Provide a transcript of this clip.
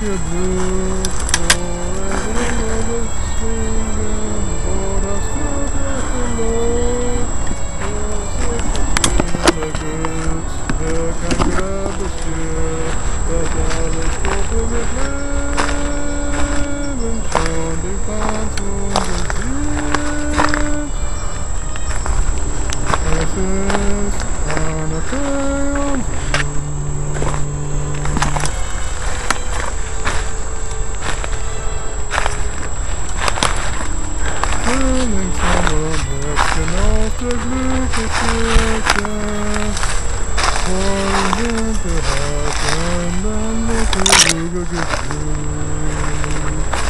ihr Glück, forever das Singen, wo das glückliche Leid, das ist das Glück, wer kein Grab beschert, das alles Gruppe mit Leben schon die Pflanz und das Wild. Es ist eine Fee und auf der glückliche Freunde hat und dann wird die Lüge gefühlt.